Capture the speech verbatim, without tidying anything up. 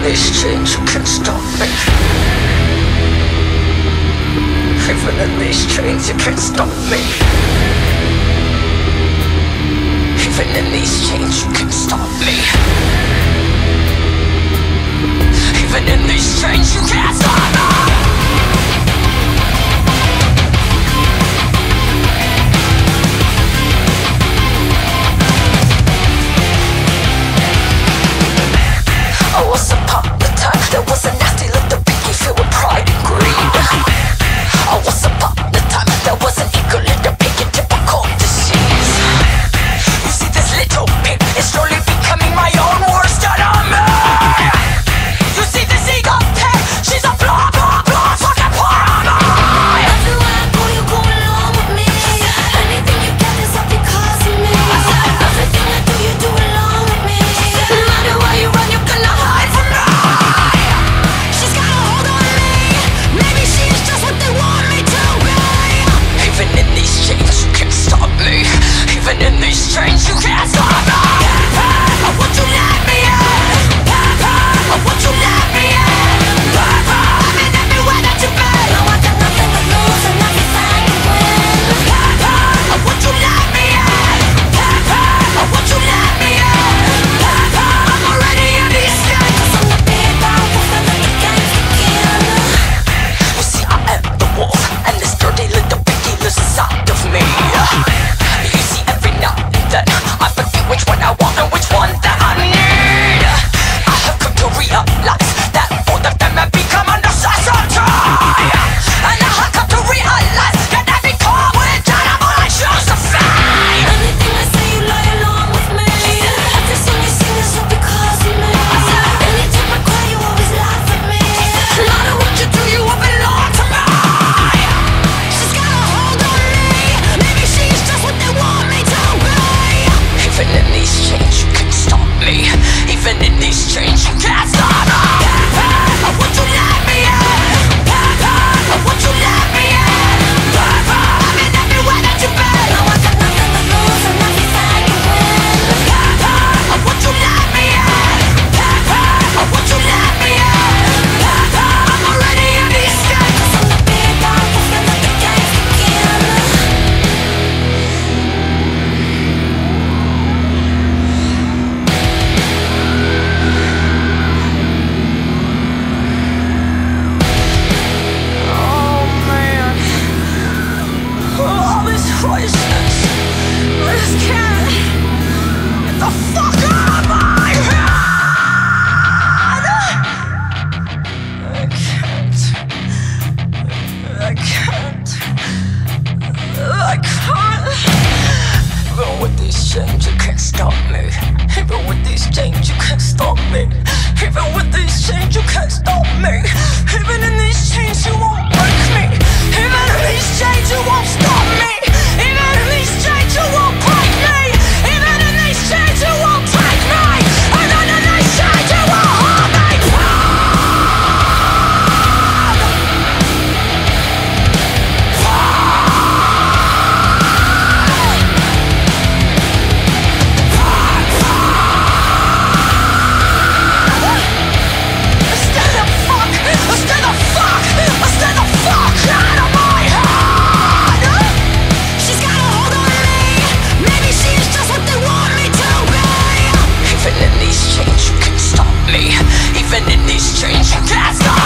this change, you can't stop me. Even in these chains, you can't stop me. Even in these chains, you can't stop me. Even in these chains, you can't stop me. Oh, once upon a time, there was a nasty little piggy filled with pride and greed. Oh, once upon a time, there was an eager little pig in typical disease. You see, this little pig is slowly becoming my own worst enemy. You see, this eagle pig, she's a blah, blah, blah, fucking poor enemy. Everywhere I go, you go along with me. Anything you get is all because of me. Everything I do, you do along with me. No matter where you run, you're gonna hide from me. She's got a hold on me. Maybe she's just what they want me to be. Even in these chains, you can't stop me. Even in these chains, you can't stop me. I want you let me in. I want you let me in. I'm in everywhere that you be. No, I got nothing to lose and everything to win. I want you let me in. I want you let me in. I'm already in these chains. Cause I'm the big bad wolf and let the games begin. You see, I am the wolf, and this dirty little piggy lives inside of me. You see, every now and then I forget which one I want and which one that I need. I have come to realize that both of them have become a necessity. And I have come to realize that every car with animal I choose to feed. Anything I say, you lie along with me. Every song you sing is all because of me. Anytime I cry, you always laugh at me. No matter what you do, you will belong to me. She's got a hold on me. Maybe she's just what they want me to be. Even in these chains, you can't stop me. Even in these chains, you can't stop me. I want you let me in. I want you let me in. I'm in everywhere that you be. No, I got nothing to lose and everything to win. I want you let me in. I want you let me in. I'm already in these chains. Cause I'm the big bad wolf and let the games begin. Oh man, all this craziness, this can't get the fuck out of my head. I can't, I can't, I can't. Even with these chains, you can't stop me. Even with these chains, you can't stop me. Even with these chains, you can't stop me. Even in these chains, you won't break me. Even in these chains, you won't stop me. Even in these chains, you won't break me. Even in these chains, you won't take me. Even in these chains, you won't hold me down. Stay the fuck, stay the fuck, stay the fuck out of my head. She's got a hold on me. Maybe she's just what they want me to be. Even in these chains, you can't stop me. Even in these chains, you can't stop